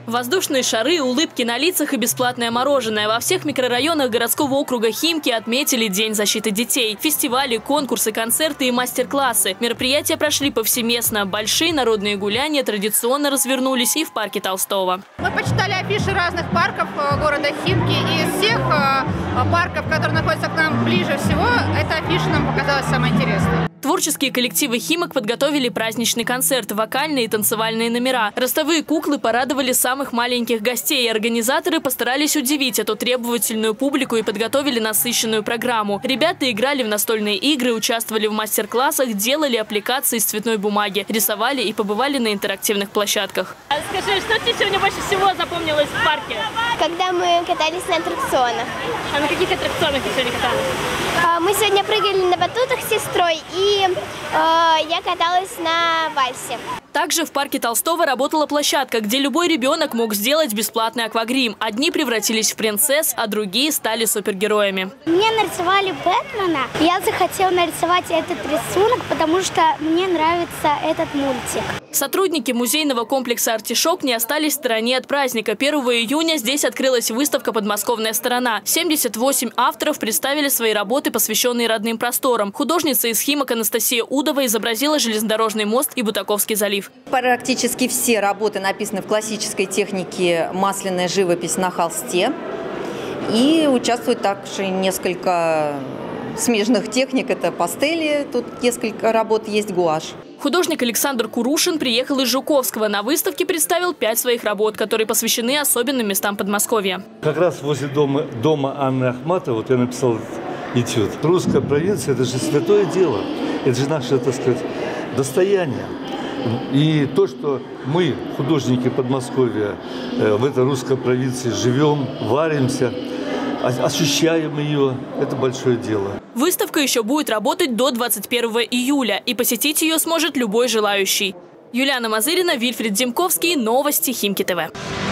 Воздушные шары, улыбки на лицах и бесплатное мороженое. Во всех микрорайонах городского округа Химки отметили День защиты детей. Фестивали, конкурсы, концерты и мастер-классы. Мероприятия прошли повсеместно. Большие народные гуляния традиционно развернулись и в парке Толстого. Мы почитали афиши разных парков города Химки. И из всех парков, которые находятся к нам ближе всего, эта афиша нам показалась самой интересной. Творческие коллективы Химок подготовили праздничный концерт, вокальные и танцевальные номера. Ростовые куклы порадовали самых маленьких гостей. Организаторы постарались удивить эту требовательную публику и подготовили насыщенную программу. Ребята играли в настольные игры, участвовали в мастер-классах, делали аппликации из цветной бумаги, рисовали и побывали на интерактивных площадках. Скажи, что тебе сегодня больше всего запомнилось в парке? Когда мы катались на аттракционах. А на каких аттракционах ты сегодня каталась? Мы сегодня прыгали на батутах с сестрой, и я каталась на вальсе. Также в парке Толстого работала площадка, где любой ребенок мог сделать бесплатный аквагрим. Одни превратились в принцесс, а другие стали супергероями. Мне нарисовали Бэтмена. Я захотела нарисовать этот рисунок, потому что мне нравится этот мультик. Сотрудники музейного комплекса «Артишок» не остались в стороне от праздника. 1 июня здесь открылась выставка «Подмосковная сторона». 78 авторов представили свои работы, посвященные родным просторам. Художница из Химок Анастасия Удова изобразила железнодорожный мост и Бутаковский залив. Практически все работы написаны в классической технике масляная живопись на холсте. И участвует также несколько смежных техник. Это пастели, тут несколько работ есть, гуашь. Художник Александр Курушин приехал из Жуковского. На выставке представил 5 своих работ, которые посвящены особенным местам Подмосковья. Как раз возле дома Анны Ахматовой вот я написал этюд. Русская провинция – это же святое дело. Это же наше, так сказать, достояние. И то, что мы, художники Подмосковья, в этой русской провинции живем, варимся, ощущаем ее, это большое дело. Выставка еще будет работать до 21 июля, и посетить ее сможет любой желающий. Юлиана Мазырина, Вильфред Демковский. Новости Химки ТВ.